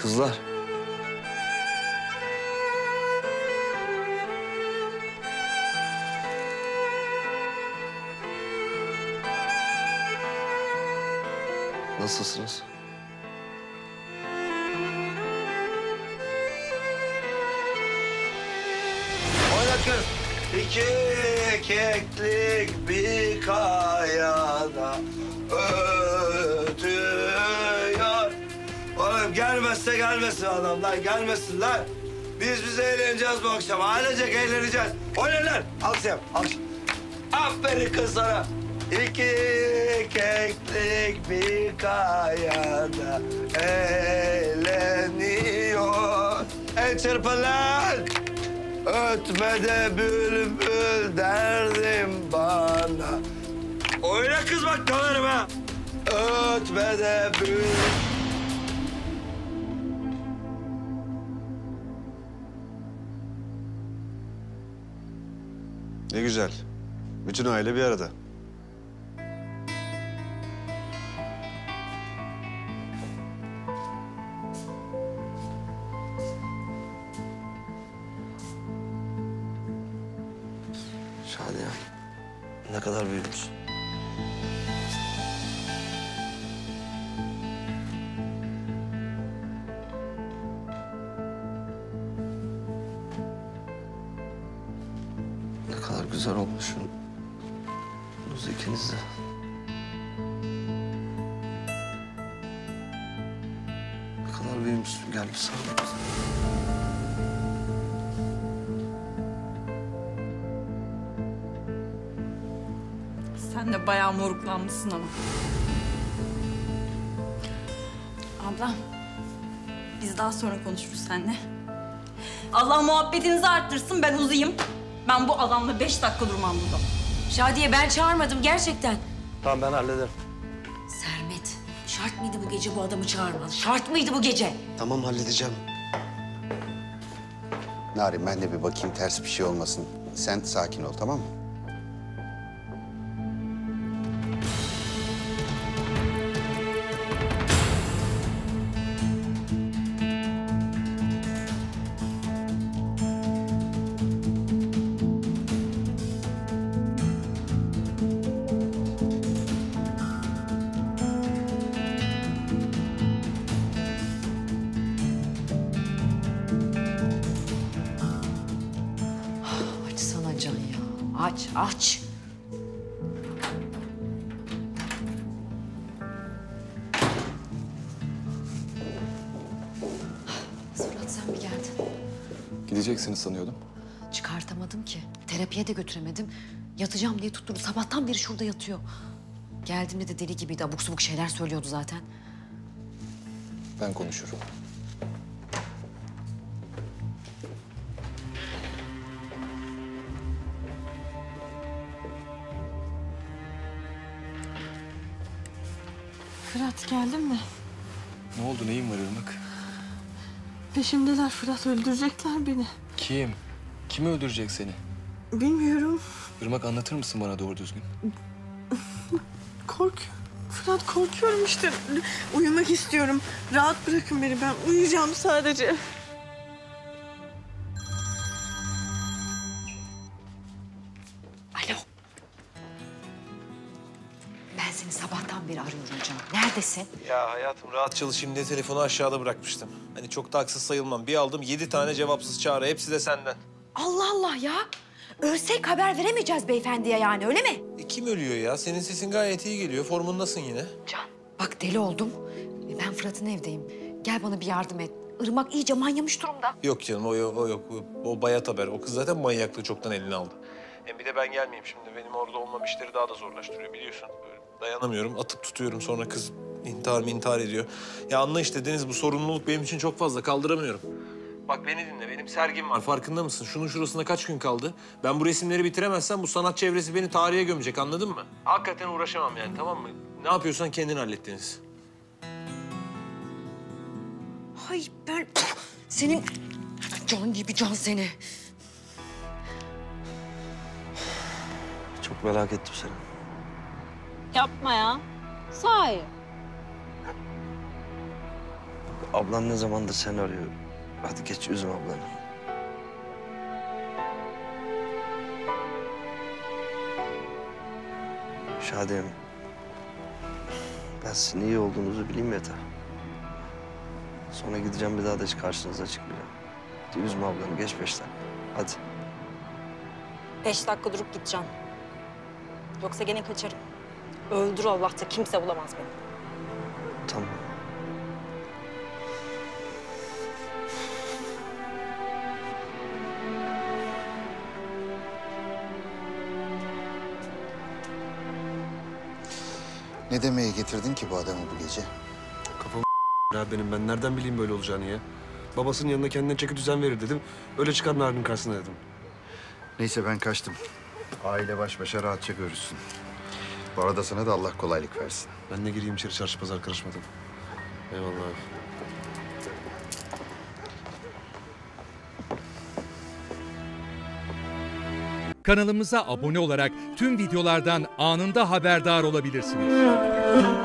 Kızlar. Nasılsınız? Oyna kız. İki keklik bir kayada ötüyor. Oğlum gelmezse gelmesin adamlar, gelmesinler. Biz eğleneceğiz bu akşam. Ailecek eğleneceğiz. Oyna lan. Alkış yap, alkış. Aferin kız sana. İki keklik bir kayada eğleniyor. Çırpın lan. Ötme de bülbül derdim bana. Oyna kız bak dönerim ha. Ötme de bülbül. Ne güzel. Bütün aile bir arada. Şadiye. Ne kadar büyümüş. Ne kadar güzel olmuşsunuz ikiniz de. Ne kadar büyümüşsün. Gel bir sarıl. Sen de bayağı moruklanmışsın ama. Abla, biz daha sonra konuşuruz seninle. Allah muhabbetinizi arttırsın, ben uzayayım. Ben bu adamla 5 dakika durmam burada. Şadiye ben çağırmadım gerçekten. Tamam ben hallederim. Sermet, şart mıydı bu gece bu adamı çağırman? Şart mıydı bu gece? Tamam halledeceğim. Narin ben de bir bakayım ters bir şey olmasın. Sen sakin ol tamam mı? Açsana Can ya. Aç, aç. Fırat sen mi geldin? Gideceksiniz sanıyordum. Çıkartamadım ki. Terapiye de götüremedim. Yatacağım diye tutturdu. Sabahtan beri şurada yatıyor. Geldiğimde de deli gibiydi. Abuk subuk şeyler söylüyordu zaten. Ben konuşurum. Fırat geldin mi? Ne oldu? Neyin var Irmak? Peşimdeler Fırat, öldürecekler beni. Kim? Kim öldürecek seni? Bilmiyorum, Irmak anlatır mısın bana doğru düzgün? Fırat korkuyorum işte. Uyumak istiyorum. Rahat bırakın beni, ben uyuyacağım sadece. Alo. Ben seni sabahtan beri arıyorum Can. Neredesin? Ya hayatım rahat çalışayım diye telefonu aşağıda bırakmıştım. Hani çok da haksız sayılmam. Bir aldım 7 tane cevapsız çağrı. Hepsi de senden. Allah Allah ya. Ölsek haber veremeyeceğiz beyefendiye yani öyle mi? Kim ölüyor ya? Senin sesin gayet iyi geliyor. Formundasın yine. Can bak deli oldum. Ben Fırat'ın evdeyim. Gel bana bir yardım et. Irmak iyice manyamış durumda. Yok canım o yok. O bayat haber. O kız zaten manyaklığı çoktan eline aldı. Hem bir de ben gelmeyeyim şimdi. Benim orada olmam işleri daha da zorlaştırıyor biliyorsun. Böyle dayanamıyorum. Atıp tutuyorum. Sonra kız intihar ediyor. Ya anla işte Deniz bu sorumluluk benim için çok fazla. Kaldıramıyorum. Bak beni dinle. Benim sergim var. Farkında mısın? Şunun şurasında kaç gün kaldı? Ben bu resimleri bitiremezsem bu sanat çevresi beni tarihe gömecek. Anladın mı? Hakikaten uğraşamam yani tamam mı? Ne yapıyorsan kendin hallet Deniz. Hay ben senin can gibi can seni. Çok merak ettim seni. Yapma ya. Sahi. Ablan ne zamandır seni arıyor. Hadi geç, üzme ablanı. Şadiyem, ben sizin iyi olduğunuzu bileyim yeter. Sonra gideceğim, bir daha da hiç karşınıza çıkmayacağım. Hadi üzme ablanı, geç 5 dakika. Hadi. 5 dakika durup gideceğim. Yoksa gene kaçarım. Öldür Allah'ta, kimse bulamaz beni. Tamam. Ne demeye getirdin ki bu adamı bu gece? Kafam ya benim. Ben nereden bileyim böyle olacağını ya? Babasının yanına kendine çeki düzen verir dedim. Öyle çıkar Narin'in karşısına dedim. Neyse ben kaçtım. Aile baş başa rahatça görüşsün. Bu arada sana da Allah kolaylık versin. Ben de gireyim içeri, çarşı pazar karışmadım. Eyvallah abi. Kanalımıza abone olarak tüm videolardan anında haberdar olabilirsiniz.